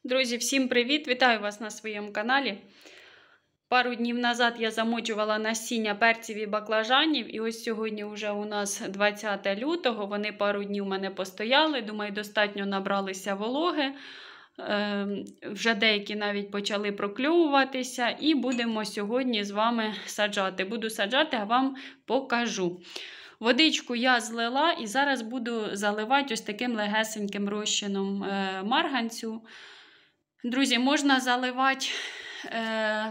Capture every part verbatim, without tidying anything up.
Друзі, всім привіт! Вітаю вас на своєму каналі. Пару днів назад я замочувала насіння перців і баклажанів. І ось сьогодні вже у нас двадцяте лютого. Вони пару днів у мене постояли. Думаю, достатньо набралися вологи. Е, вже деякі навіть почали прокльовуватися. І будемо сьогодні з вами саджати. Буду саджати, а вам покажу. Водичку я злила і зараз буду заливати ось таким легесеньким розчином е, марганцю. Друзі, можна заливати, е,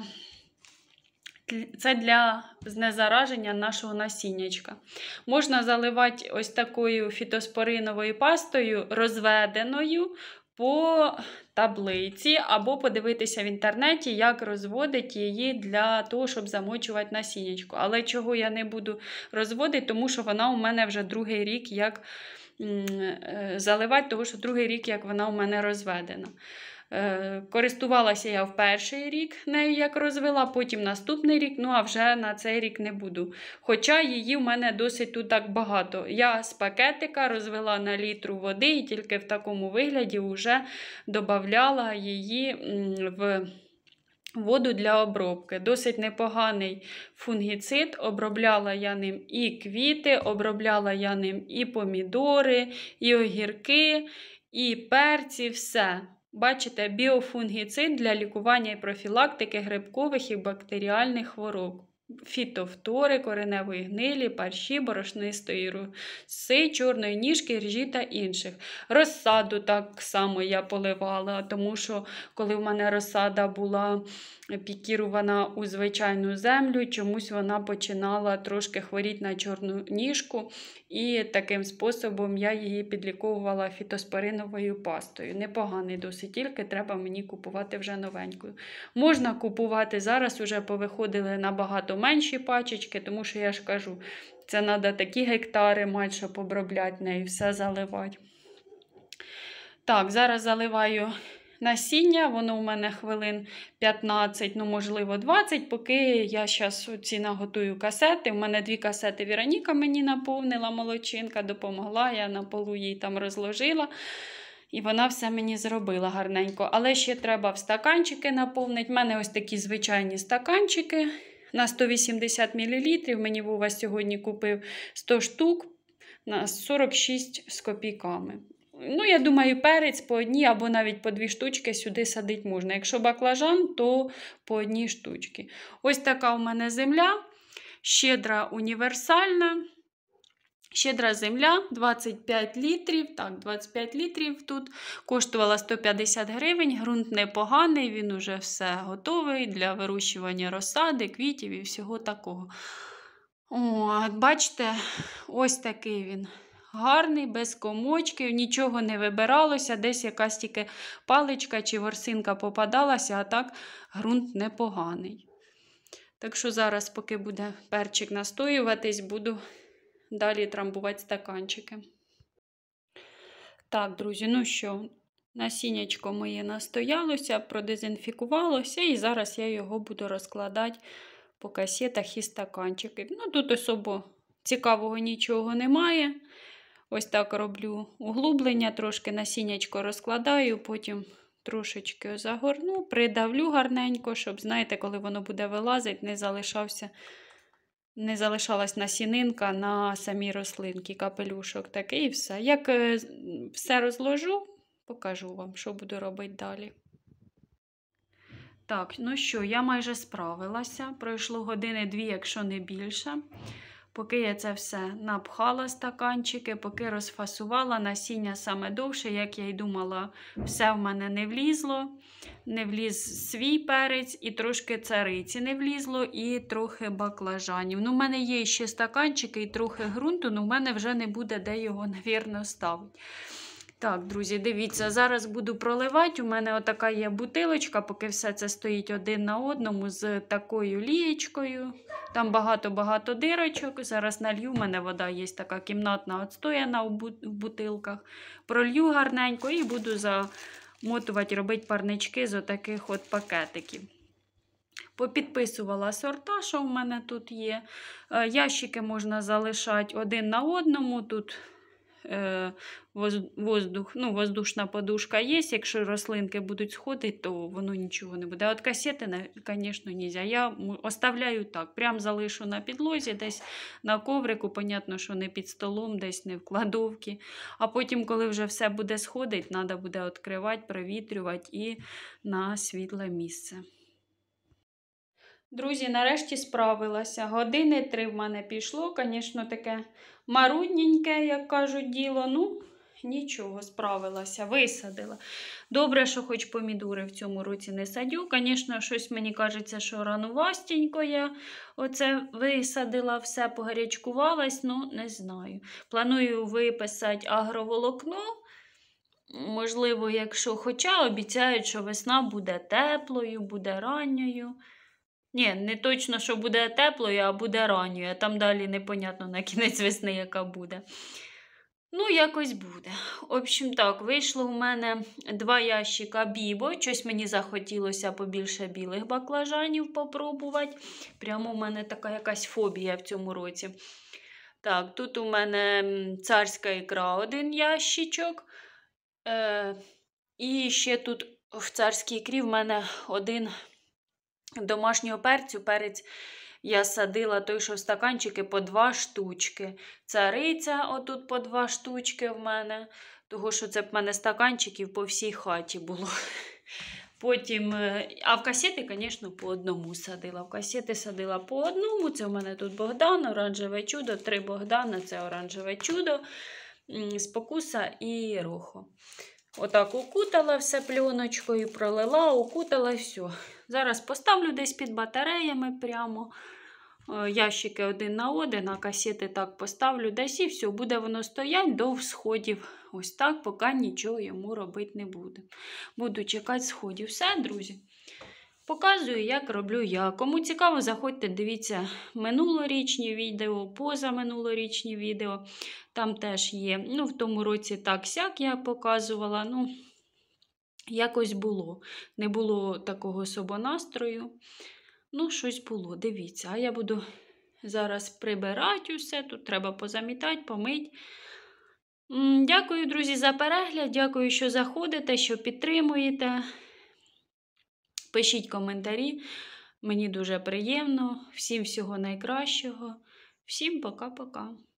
це для знезараження нашого насіннячка. Можна заливати ось такою фітоспориновою пастою, розведеною по таблиці, або подивитися в інтернеті, як розводити її для того, щоб замочувати насіннячко. Але чого я не буду розводити, тому що вона у мене вже другий рік як заливати, тому що другий рік як вона у мене розведена. Користувалася я в перший рік нею, як розвела, потім наступний рік, ну а вже на цей рік не буду. Хоча її в мене досить тут так багато. Я з пакетика розвела на літру води і тільки в такому вигляді вже додавала її в воду для обробки. Досить непоганий фунгіцид. Обробляла я ним і квіти, обробляла я ним і помідори, і огірки, і перці, все. Бачите, біофунгіцид для лікування і профілактики грибкових і бактеріальних хвороб. Фітофтори, кореневої гнилі, парші, борошнистої роси, чорної ніжки, ржі та інших. Розсаду так само я поливала, тому що коли в мене розсада була пікірована у звичайну землю, чомусь вона починала трошки хворіти на чорну ніжку. І таким способом я її підліковувала фітоспориновою пастою. Непоганий досить, тільки треба мені купувати вже новенькою. Можна купувати, зараз вже повиходили набагато менші пачечки, тому що я ж кажу, це треба такі гектари мати, щоб обробляти нею, все заливати. Так, зараз заливаю насіння, воно у мене хвилин п'ятнадцять, ну можливо двадцять, поки я зараз ці наготую касети. У мене дві касети Вероніка мені наповнила, молодчинка, допомогла, я на полу їй там розложила. І вона все мені зробила гарненько. Але ще треба в стаканчики наповнити. У мене ось такі звичайні стаканчики на сто вісімдесят мілілітрів. Мені Вова сьогодні купив сто штук на сорок шість з копійками. Ну, я думаю, перець по одній або навіть по дві штучки сюди садити можна. Якщо баклажан, то по одній штучці. Ось така у мене земля. Щедра універсальна. Щедра земля, двадцять п'ять літрів. Так, двадцять п'ять літрів тут. Коштувала сто п'ятдесят гривень. Ґрунт непоганий, він уже все готовий для вирощування розсади, квітів і всього такого. О, бачите, ось такий він. Гарний, без комочків, нічого не вибиралося, десь якась тільки паличка чи ворсинка попадалася, а так ґрунт непоганий. Так що зараз, поки буде перчик настоюватись, буду далі трамбувати стаканчики. Так, друзі, ну що, насіннячко моє настоялося, продезінфікувалося, і зараз я його буду розкладати по касетах і стаканчиків. Ну, тут особо цікавого нічого немає. Ось так роблю углублення, трошки насіннячко розкладаю, потім трошечки загорну, придавлю гарненько, щоб, знаєте, коли воно буде вилазити, не залишався, не залишалась насінинка на самій рослинці, капелюшок такий і все. Як все розложу, покажу вам, що буду робити далі. Так, ну що, я майже справилася. Пройшло години-дві, якщо не більше. Поки я це все напхала стаканчики, поки розфасувала, насіння саме довше, як я й думала, все в мене не влізло. Не вліз свій перець, і трошки цариці не влізло, і трохи баклажанів. Ну, в мене є ще стаканчики і трохи ґрунту, але в мене вже не буде де його, навірно, ставити. Так, друзі, дивіться, зараз буду проливати. У мене отака є бутилочка, поки все це стоїть один на одному з такою лієчкою. Там багато-багато дирочок. Зараз налью, у мене вода є така кімнатна, отстояна в бутилках. Пролью гарненько і буду замотувати, робити парнички з отаких от пакетиків. Попідписувала сорта, що в мене тут є. Ящики можна залишати один на одному. Тут е, воздух, ну, воздушна подушка є. Якщо рослинки будуть сходити, то воно нічого не буде. А от касети, звісно, не можна. Я оставляю так, прям залишу на підлозі, десь на коврику, понятно, що не під столом, десь не в кладовці. А потім, коли вже все буде сходити, треба буде відкривати, провітрювати і на світле місце. Друзі, нарешті справилася. Години три в мене пішло. Звісно, таке марудненьке, як кажуть, діло. Ну, нічого, справилася, висадила. Добре, що хоч помідори в цьому році не садю. Звісно, щось мені кажеться, що ранувастенько я оце висадила, все погарячкувалась, ну, не знаю. Планую виписати агроволокно. Можливо, якщо, хоча обіцяють, що весна буде теплою, буде ранньою. Ні, не точно, що буде теплою, а буде ранньою. А там далі непонятно на кінець весни, яка буде. Ну, якось буде. В общем, так, вийшло у мене два ящика бібо. Щось мені захотілося побільше білих баклажанів попробувати. Прямо у мене така якась фобія в цьому році. Так, тут у мене царська ікра один ящичок. Е, І ще тут в царській ікрі в мене один домашнього перцю. Перець я садила той, що в стаканчики, по два штучки. Цариця отут по два штучки в мене. Того, що це в мене стаканчиків по всій хаті було. Потім, а в касети, звісно, по одному садила. В касети садила по одному. Це в мене тут Богдан, оранжеве чудо, три Богдана, це оранжеве чудо, спокуса і рохо. Отак укутала все пленочкою, пролила, укутала і все. Зараз поставлю десь під батареями прямо. Ящики один на один, а касети так поставлю десь і все. Буде воно стоять до всходів. Ось так, поки нічого йому робити не буду. Буду чекати сходів. Все, друзі. Показую, як роблю я. Кому цікаво, заходьте, дивіться минулорічні відео, позаминулорічні відео. Там теж є. Ну, в тому році так-сяк я показувала. Ну, якось було. Не було такого особо настрою. Ну, щось було, дивіться. А я буду зараз прибирати усе. Тут треба позамітати, помити. Дякую, друзі, за перегляд. Дякую, що заходите, що підтримуєте. Пишіть коментарі. Мені дуже приємно. Всім всього найкращого. Всім пока-пока.